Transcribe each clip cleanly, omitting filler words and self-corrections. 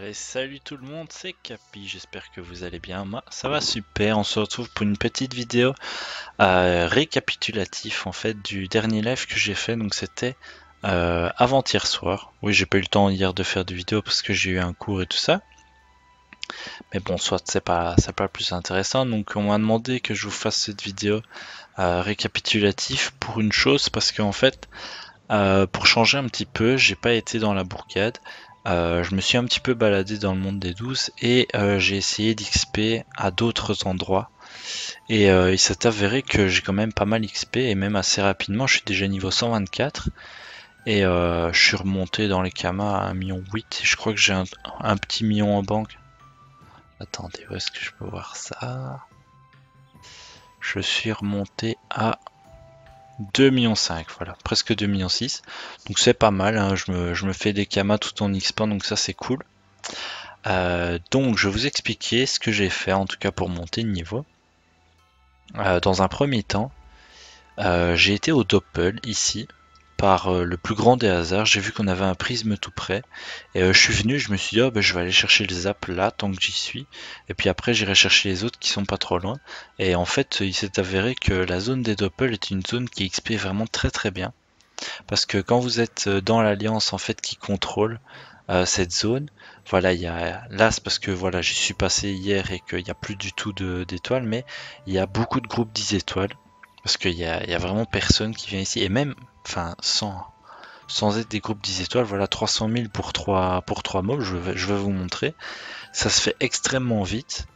Salut tout le monde, c'est Capi, j'espère que vous allez bien. Moi, ça va super. On se retrouve pour une petite vidéo récapitulatif en fait du dernier live que j'ai fait. Donc c'était avant-hier soir. Oui, j'ai pas eu le temps hier de faire de vidéo parce que j'ai eu un cours et tout ça. Mais bon, soit c'est pas le plus intéressant. Donc on m'a demandé que je vous fasse cette vidéo récapitulatif pour une chose parce qu'en fait pour changer un petit peu, j'ai pas été dans la bourgade. Je me suis un petit peu baladé dans le monde des 12 et j'ai essayé d'XP à d'autres endroits. Et il s'est avéré que j'ai quand même pas mal XP et même assez rapidement. Je suis déjà niveau 124 et je suis remonté dans les kamas à 1,8 million. Et je crois que j'ai un petit million en banque. Attendez, où est-ce que je peux voir ça? Je suis remonté à 2,5 millions, voilà, presque 2,6 millions. Donc c'est pas mal, hein, je me fais des kamas tout en XP, donc ça c'est cool. Donc je vais vous expliquer ce que j'ai fait, en tout cas pour monter de niveau. Dans un premier temps, j'ai été au Doppel, ici, par le plus grand des hasards. J'ai vu qu'on avait un prisme tout près, et je suis venu, je me suis dit, oh, ben, je vais aller chercher le zap là, tant que j'y suis, et puis après j'irai chercher les autres qui sont pas trop loin. Et en fait, il s'est avéré que la zone des Doppel est une zone qui XP vraiment très très bien. Parce que quand vous êtes dans l'alliance en fait qui contrôle cette zone, voilà, il y a là c'est parce que voilà, j'y suis passé hier et qu'il n'y a plus du tout d'étoiles, mais il y a beaucoup de groupes 10 étoiles parce qu'il y a vraiment personne qui vient ici et même, enfin, sans être des groupes 10 étoiles, voilà, 300 000 pour 3 mobs, je vais vous montrer. Ça se fait extrêmement vite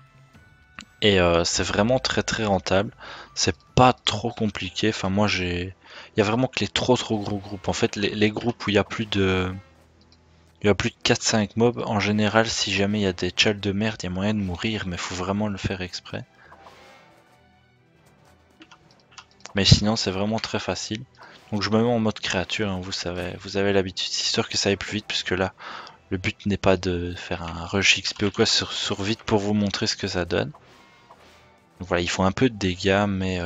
et c'est vraiment très très rentable. C'est pas trop compliqué. Enfin, moi j'ai. Il y a vraiment que les trop gros groupes. En fait, les groupes où il y a plus de 4-5 mobs, en général, si jamais il y a des tchals de merde, il y a moyen de mourir, mais faut vraiment le faire exprès. Mais sinon, c'est vraiment très facile. Donc je me mets en mode créature, hein, vous avez l'habitude. C'est sûr que ça aille plus vite, puisque là, le but n'est pas de faire un rush XP ou quoi sur vite pour vous montrer ce que ça donne. Donc voilà, ils font un peu de dégâts, mais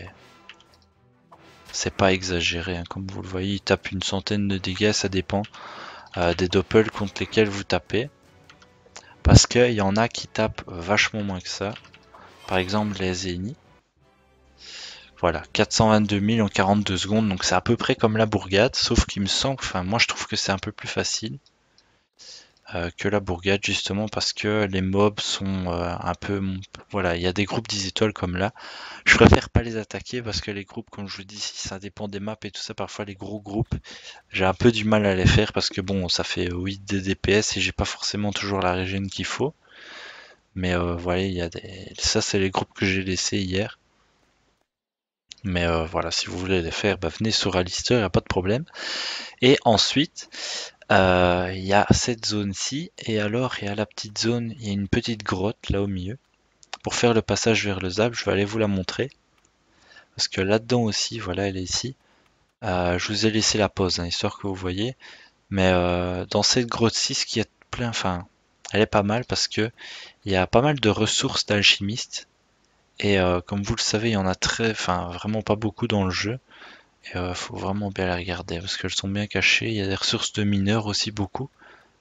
c'est pas exagéré, hein. Comme vous le voyez, ils tapent une centaine de dégâts, ça dépend des doppels contre lesquels vous tapez. Parce qu'il y en a qui tapent vachement moins que ça. Par exemple les Zeni. Voilà, 422 000 en 42 secondes, donc c'est à peu près comme la bourgade, sauf qu'il me semble, enfin moi je trouve que c'est un peu plus facile que la bourgade justement parce que les mobs sont un peu, voilà, il y a des groupes 10 étoiles comme là. Je préfère pas les attaquer parce que les groupes, comme je vous dis, si ça dépend des maps et tout ça, parfois les gros groupes, j'ai un peu du mal à les faire parce que bon, ça fait 8 de DPS et j'ai pas forcément toujours la régène qu'il faut. Mais voilà, il y a des, ça c'est les groupes que j'ai laissés hier. Mais voilà, si vous voulez les faire, bah, venez sur Alistair, il n'y a pas de problème. Et ensuite, il y a cette zone-ci, et alors il y a la petite zone, il y a une petite grotte là au milieu. Pour faire le passage vers le zap, je vais aller vous la montrer. Parce que là-dedans aussi, voilà, elle est ici. Je vous ai laissé la pause, hein, histoire que vous voyez. Mais dans cette grotte-ci, ce qui est plein, enfin, elle est pas mal parce que il y a pas mal de ressources d'alchimistes. Et comme vous le savez, il y en a enfin, vraiment pas beaucoup dans le jeu. Et faut vraiment bien les regarder parce qu'elles sont bien cachées. Il y a des ressources de mineurs aussi beaucoup.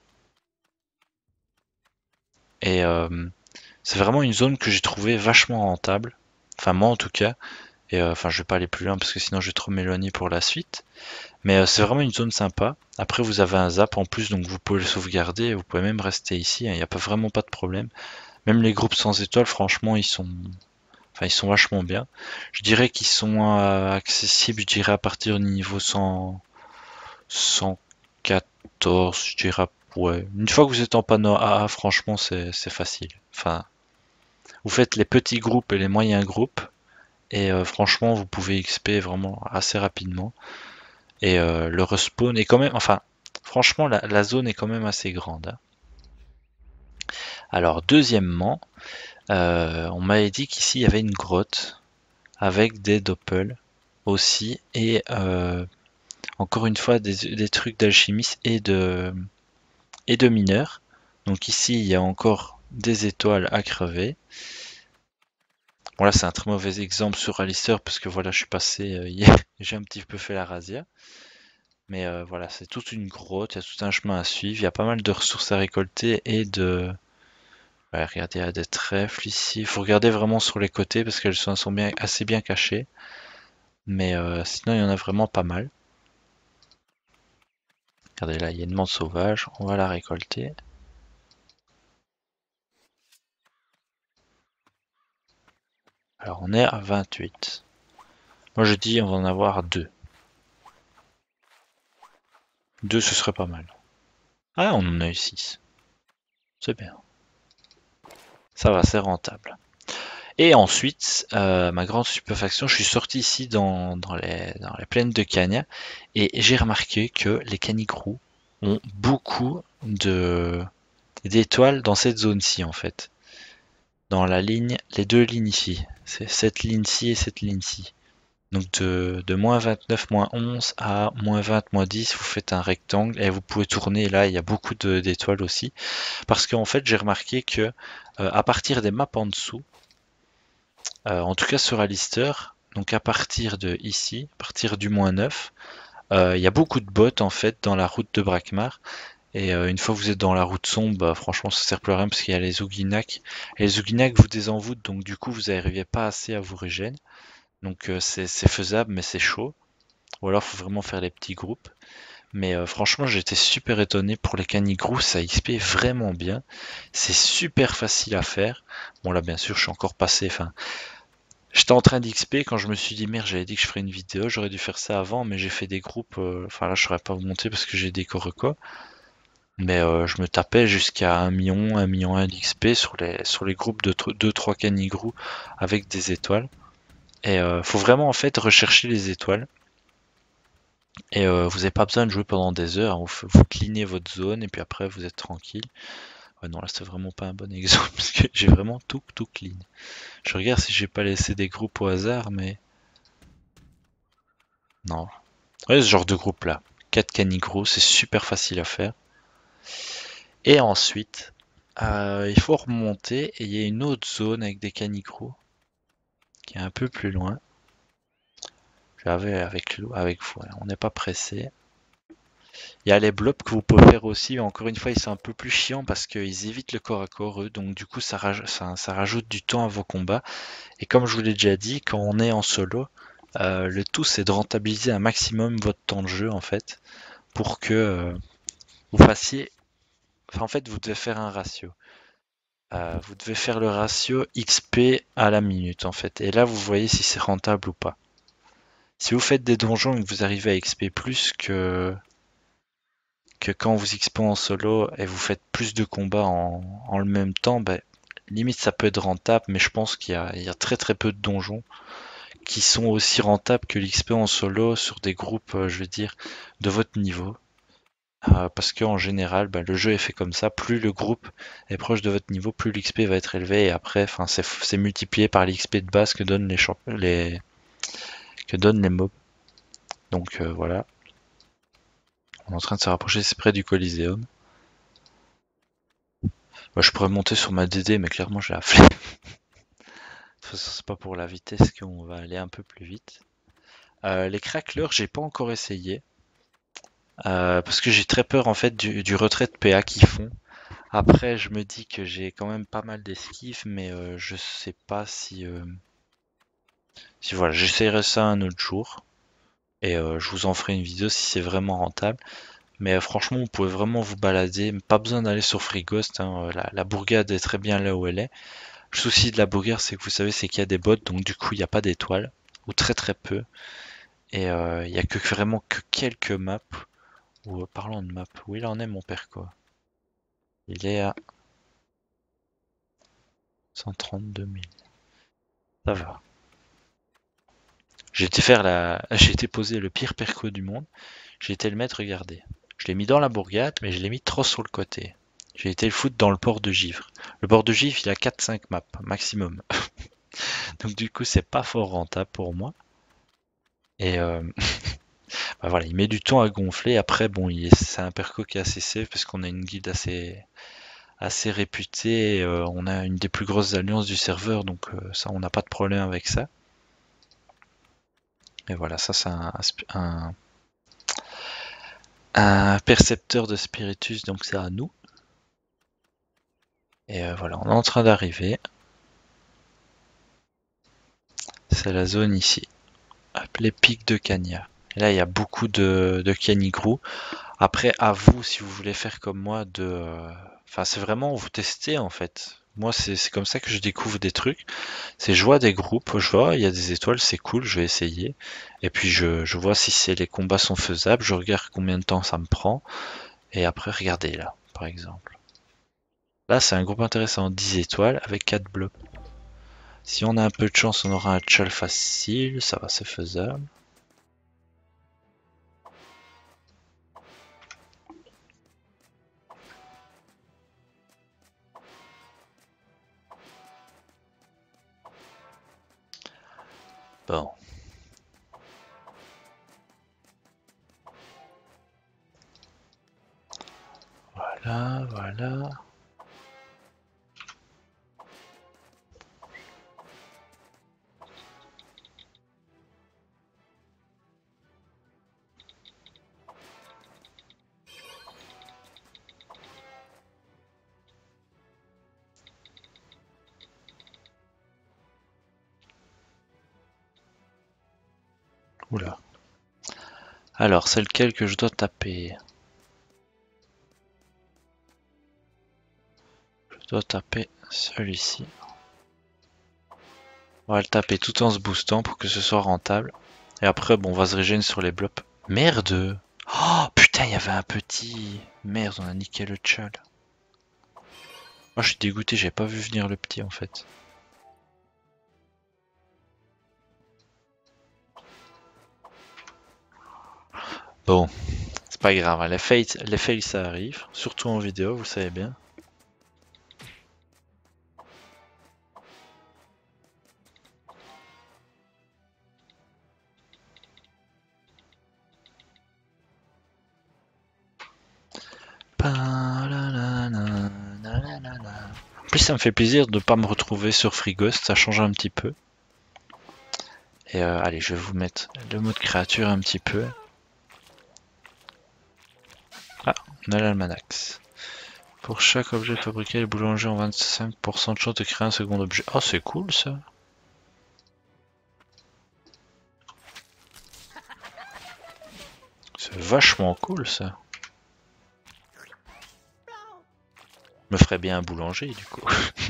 Et c'est vraiment une zone que j'ai trouvé vachement rentable. Enfin moi en tout cas. Et enfin je vais pas aller plus loin parce que sinon je vais trop m'éloigner pour la suite. Mais c'est vraiment une zone sympa. Après vous avez un zap en plus donc vous pouvez le sauvegarder. Et vous pouvez même rester ici, hein. Il n'y a pas vraiment pas de problème. Même les groupes sans étoiles franchement enfin, ils sont vachement bien. Je dirais qu'ils sont accessibles, je dirais à partir du niveau 100, 114, je dirais. Ouais. Une fois que vous êtes en panneau AA, franchement, c'est facile. Enfin, vous faites les petits groupes et les moyens groupes, et franchement, vous pouvez XP vraiment assez rapidement. Et le respawn est quand même. Enfin, franchement, la zone est quand même assez grande, hein. Alors, deuxièmement, on m'avait dit qu'ici il y avait une grotte avec des doppels aussi, et encore une fois des trucs d'alchimistes et de mineurs. Donc ici, il y a encore des étoiles à crever. Bon là, c'est un très mauvais exemple sur Alistair parce que voilà, je suis passé hier, j'ai un petit peu fait la razzia. Mais voilà, c'est toute une grotte, il y a tout un chemin à suivre, il y a pas mal de ressources à récolter et de... Ouais, regardez, il y a des trèfles ici. Il faut regarder vraiment sur les côtés parce qu'elles sont bien, assez bien cachées. Mais sinon, il y en a vraiment pas mal. Regardez là, il y a une menthe sauvage, on va la récolter. Alors on est à 28. Moi je dis on va en avoir deux. Deux ce serait pas mal. Ah on en a eu 6. C'est bien. Ça va, c'est rentable. Et ensuite, ma grande stupéfaction, je suis sorti ici dans les plaines de Cagnes et j'ai remarqué que les canigrous ont beaucoup d'étoiles dans cette zone-ci en fait. Dans la ligne, les deux lignes ici. C'est cette ligne-ci et cette ligne-ci. Donc de -29, -11 à -20, -10, vous faites un rectangle et vous pouvez tourner. Et là, il y a beaucoup d'étoiles aussi. Parce qu'en fait, j'ai remarqué que à partir des maps en dessous, en tout cas sur Alister, donc à partir de ici, à partir du -9, il y a beaucoup de bots en fait dans la route de Brakmar. Et une fois que vous êtes dans la route sombre, bah, franchement ça sert plus à rien parce qu'il y a les Uginak. Et les Uginak vous désenvoûtent, donc du coup vous n'arrivez pas assez à vous régénérer. Donc c'est faisable mais c'est chaud. Ou alors faut vraiment faire les petits groupes. Mais franchement j'étais super étonné pour les canigrous, ça XP vraiment bien. C'est super facile à faire. Bon là bien sûr je suis encore passé, enfin j'étais en train d'XP quand je me suis dit merde, j'avais dit que je ferais une vidéo, j'aurais dû faire ça avant, mais j'ai fait des groupes, enfin là je saurais pas vous montrer parce que j'ai des Koroko, mais je me tapais jusqu'à 1 million 1 d'XP sur les groupes de 2-3 canigrous avec des étoiles. Et faut vraiment en fait rechercher les étoiles. Et vous n'avez pas besoin de jouer pendant des heures, hein. Vous cleanez votre zone et puis après vous êtes tranquille. Ouais non là c'est vraiment pas un bon exemple parce que j'ai vraiment tout clean. Je regarde si j'ai pas laissé des groupes au hasard, mais non. Ouais, ce genre de groupe là. 4 canigrous, c'est super facile à faire. Et ensuite, il faut remonter et il y a une autre zone avec des canigrous qui est un peu plus loin. J'avais avec vous, on n'est pas pressé. Il y a les blobs que vous pouvez faire aussi, mais encore une fois, ils sont un peu plus chiants parce qu'ils évitent le corps à corps, eux, donc du coup, ça rajoute du temps à vos combats. Et comme je vous l'ai déjà dit, quand on est en solo, le tout c'est de rentabiliser un maximum votre temps de jeu en fait, pour que vous fassiez. Enfin, en fait, vous devez faire un ratio. Vous devez faire le ratio XP à la minute en fait. Et là, vous voyez si c'est rentable ou pas. Si vous faites des donjons et que vous arrivez à XP plus que quand vous XP en solo et vous faites plus de combats en le même temps, ben, limite ça peut être rentable, mais je pense qu'il y a très peu de donjons qui sont aussi rentables que l'XP en solo sur des groupes, je veux dire, de votre niveau. Parce qu'en général, ben, le jeu est fait comme ça. Plus le groupe est proche de votre niveau, plus l'XP va être élevé. Et après, enfin, c'est multiplié par l'XP de base que donnent que donnent les mobs. Donc voilà, on est en train de se rapprocher, c'est près du Coliseum. Bah, je pourrais monter sur ma DD, mais clairement j'ai la flemme. De toute façon, c'est pas pour la vitesse qu'on va aller un peu plus vite. Les cracklers, j'ai pas encore essayé. Parce que j'ai très peur en fait du retrait de PA qu'ils font. Après, je me dis que j'ai quand même pas mal d'esquives, mais je sais pas si voilà, j'essayerai ça un autre jour. Et je vous en ferai une vidéo si c'est vraiment rentable. Mais franchement, vous pouvez vraiment vous balader. Pas besoin d'aller sur Freeghost, hein. La bourgade est très bien là où elle est. Le souci de la bourgade, c'est que vous savez, c'est qu'il y a des bots, donc du coup, il n'y a pas d'étoiles. Ou très peu. Et il y a vraiment que quelques maps. Ou parlons de maps, où il en est mon perco? Il est à 132 000. Ça va. J'ai été poser le pire perco du monde. J'ai été le mettre, regardez. Je l'ai mis dans la bourgade, mais je l'ai mis trop sur le côté. J'ai été le foutre dans le port de Givre. Le port de Givre, il a 4-5 maps maximum. Donc du coup, c'est pas fort rentable pour moi. Et bah voilà, il met du temps à gonfler. Après, bon, c'est un perco qui est assez safe parce qu'on a une guilde assez réputée. On a une des plus grosses alliances du serveur, donc ça, on n'a pas de problème avec ça. Et voilà, ça c'est un percepteur de spiritus, donc c'est à nous. Et voilà, on est en train d'arriver. C'est la zone ici, appelée Pic de Cagna. Et là, il y a beaucoup de canigrous. Après, à vous, si vous voulez faire comme moi, enfin, c'est vraiment vous tester en fait. Moi, c'est comme ça que je découvre des trucs. C'est je vois des groupes, je vois, il y a des étoiles, c'est cool, je vais essayer. Et puis je vois si les combats sont faisables, je regarde combien de temps ça me prend. Et après, regardez là, par exemple. Là, c'est un groupe intéressant, 10 étoiles avec 4 blocs. Si on a un peu de chance, on aura un tchol facile, ça va, c'est faisable. Bon. Voilà, voilà. Oula. Alors, c'est lequel que je dois taper? Je dois taper celui-ci. On va le taper tout en se boostant pour que ce soit rentable. Et après, bon, on va se régénérer sur les blops. Merde! Oh putain, il y avait un petit. Merde, on a niqué le tchal. Oh, je suis dégoûté, j'ai pas vu venir le petit en fait. Bon, c'est pas grave, hein. Les fails ça arrive, surtout en vidéo, vous savez bien. En plus, ça me fait plaisir de pas me retrouver sur Free-Ghost, ça change un petit peu. Et allez, je vais vous mettre le mode créature un petit peu. Ah, on a l'almanax. Pour chaque objet fabriqué, le boulanger ont 25% de chance de créer un second objet. Oh, c'est cool ça. C'est vachement cool ça. Me ferait bien un boulanger du coup.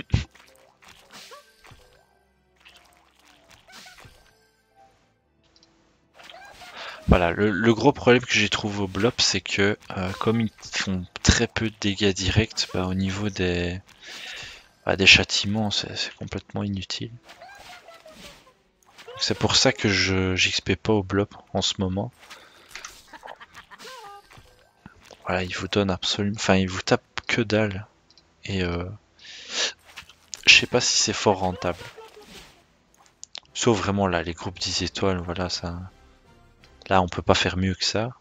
Voilà, le gros problème que j'ai trouvé au blob, c'est que comme ils font très peu de dégâts directs, bah, au niveau des châtiments, c'est complètement inutile. C'est pour ça que j'XP pas au blob en ce moment. Voilà, il vous donne absolument, enfin, il vous tape que dalle. Et je sais pas si c'est fort rentable. Sauf vraiment là, les groupes 10 étoiles, voilà, ça. Là, on peut pas faire mieux que ça.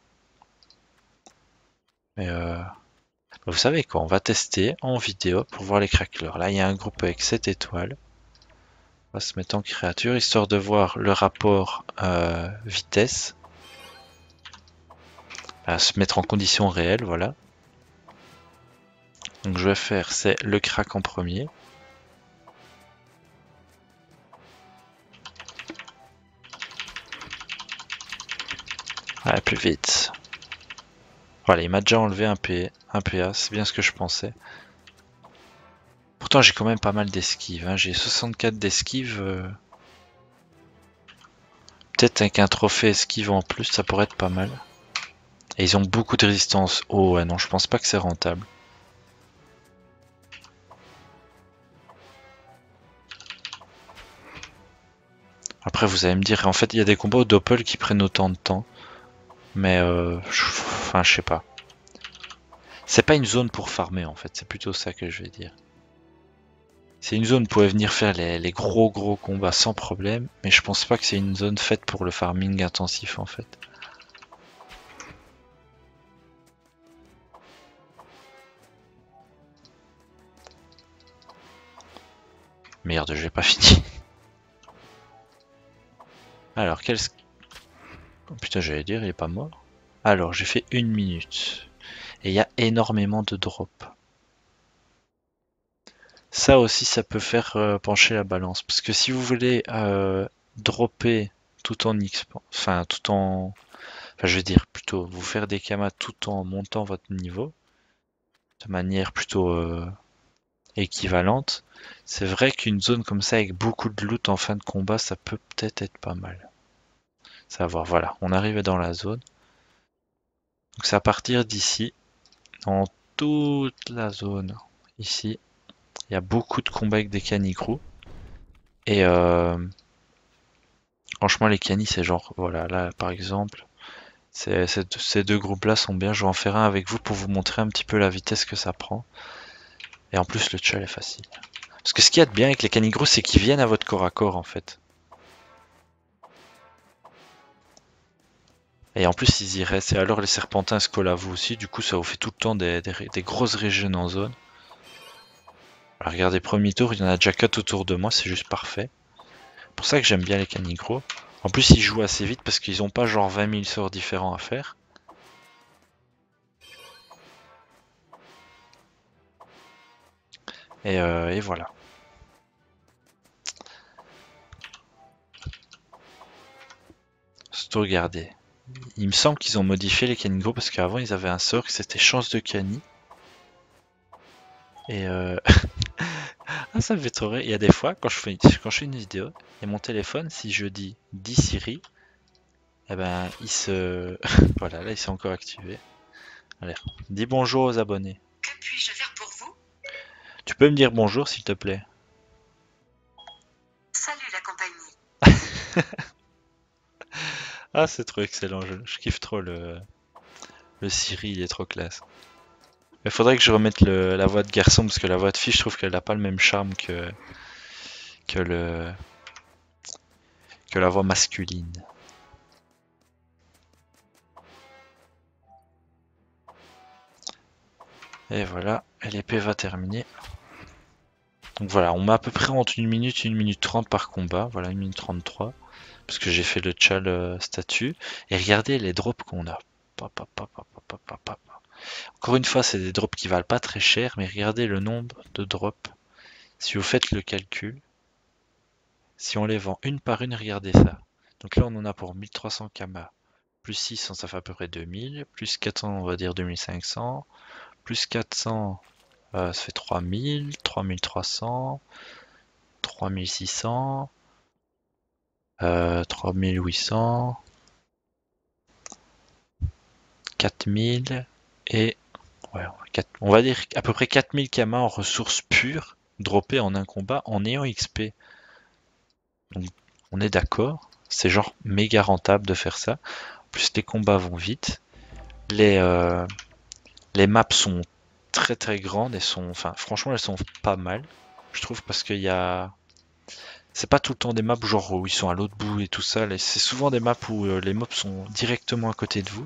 Mais vous savez quoi, on va tester en vidéo pour voir les cracklers. Là, il y a un groupe avec 7 étoiles. On va se mettre en créature, histoire de voir le rapport vitesse. À se mettre en conditions réelles, voilà. Donc je vais faire, c'est le crack en premier. Voilà, plus vite. Voilà, il m'a déjà enlevé un PA, c'est bien ce que je pensais. Pourtant, j'ai quand même pas mal d'esquives. Hein. J'ai 64 d'esquives. Peut-être avec un trophée esquive en plus, ça pourrait être pas mal. Et ils ont beaucoup de résistance. Oh ouais, non, je pense pas que c'est rentable. Après, vous allez me dire, en fait, il y a des combats au doppel qui prennent autant de temps. Mais, enfin, je sais pas. C'est pas une zone pour farmer, en fait. C'est plutôt ça que je vais dire. C'est une zone où vous pouvez venir faire les gros combats sans problème. Mais je pense pas que c'est une zone faite pour le farming intensif, en fait. Merde, j'ai pas fini. Alors, quel... Oh, putain, j'allais dire, il est pas mort. Alors, j'ai fait 1 minute. Et il y a énormément de drops. Ça aussi, ça peut faire pencher la balance. Parce que si vous voulez dropper tout en XP, enfin je veux dire plutôt vous faire des kamas tout en montant votre niveau de manière plutôt équivalente, c'est vrai qu'une zone comme ça avec beaucoup de loot en fin de combat, ça peut peut-être être pas mal. Ça va voir, voilà, on arrive dans la zone. Donc c'est à partir d'ici, dans toute la zone, ici, il y a beaucoup de combats avec des canigrous. Et franchement, les canis, c'est genre, voilà, là par exemple, ces deux groupes-là sont bien. Je vais en faire un avec vous pour vous montrer un petit peu la vitesse que ça prend. Et en plus, le tchal est facile. Parce que ce qu'il y a de bien avec les canigrous, c'est qu'ils viennent à votre corps à corps en fait. Et en plus, ils y restent. Et alors, les serpentins se collent à vous aussi. Du coup, ça vous fait tout le temps des grosses régions en zone. Alors, regardez, premier tour, il y en a déjà 4 autour de moi. C'est juste parfait. C'est pour ça que j'aime bien les canigrous. En plus, ils jouent assez vite parce qu'ils n'ont pas genre 20 000 sorts différents à faire. Et voilà. Sauvegarder. Il me semble qu'ils ont modifié les canigrous parce qu'avant ils avaient un sort qui c'était chance de cani. Et ah, ça me fait trop rire. Il y a des fois quand je fais une vidéo et mon téléphone, si je dis Siri, eh ben il se voilà, là il s'est encore activé. Allez, dis bonjour aux abonnés. Que puis-je faire pour vous? Tu peux me dire bonjour s'il te plaît? Salut la compagnie. Ah, c'est trop excellent, je kiffe trop le Siri, il est trop classe. Il faudrait que je remette la voix de garçon parce que la voix de fille, je trouve qu'elle n'a pas le même charme que le que la voix masculine. Et voilà, et l'épée va terminer. Donc voilà, on met à peu près entre 1 minute et 1 minute 30 par combat. Voilà, 1 minute 33. Parce que j'ai fait le tchal statut. Et regardez les drops qu'on a. Encore une fois, c'est des drops qui valent pas très cher, mais regardez le nombre de drops. Si vous faites le calcul, si on les vend une par une, regardez ça. Donc là, on en a pour 1300 kama. Plus 600, ça fait à peu près 2000. Plus 400, on va dire 2500. Plus 400, ça fait 3000. 3300. 3600. 3800. 4000. Et ouais, on va dire à peu près 4000 kamas en ressources pures droppées en un combat en ayant XP. Donc on est d'accord, c'est genre méga rentable de faire ça. En plus les combats vont vite. Les, euh, les maps sont très très grandes et enfin franchement elles sont pas mal. Je trouve parce qu'il y a c'est pas tout le temps des maps genre où ils sont à l'autre bout et tout ça. C'est souvent des maps où les mobs sont directement à côté de vous.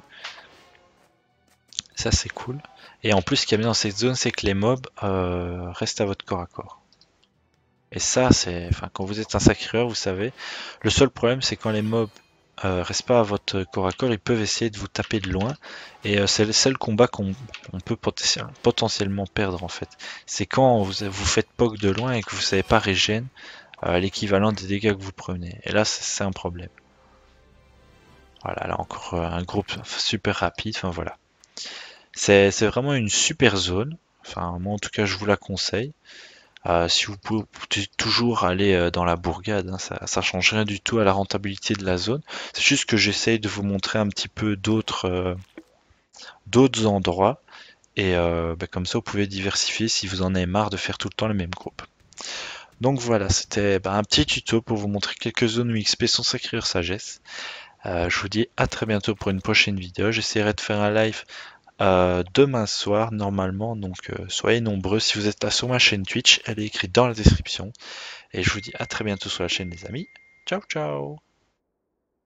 Ça c'est cool. Et en plus ce qu'il y a bien dans cette zone c'est que les mobs restent à votre corps à corps. Et ça c'est, enfin quand vous êtes un sacreur vous savez, le seul problème c'est quand les mobs restent pas à votre corps à corps, ils peuvent essayer de vous taper de loin. Et c'est le seul combat qu'on peut potentiellement perdre en fait. C'est quand vous faites poke de loin et que vous savez pas régène l'équivalent des dégâts que vous prenez. Et là c'est un problème. Voilà, là encore un groupe super rapide, enfin voilà. C'est vraiment une super zone. Enfin, moi en tout cas, je vous la conseille. Si vous pouvez toujours aller dans la bourgade, hein, ça change rien du tout à la rentabilité de la zone. C'est juste que j'essaye de vous montrer un petit peu d'autres endroits. Et comme ça, vous pouvez diversifier si vous en avez marre de faire tout le temps les mêmes groupes. Donc voilà, c'était un petit tuto pour vous montrer quelques zones où XP sont sacrées sagesse. Je vous dis à très bientôt pour une prochaine vidéo. J'essaierai de faire un live demain soir normalement, donc soyez nombreux. Si vous êtes là sur ma chaîne Twitch, elle est écrite dans la description. Et je vous dis à très bientôt sur la chaîne les amis. Ciao ciao.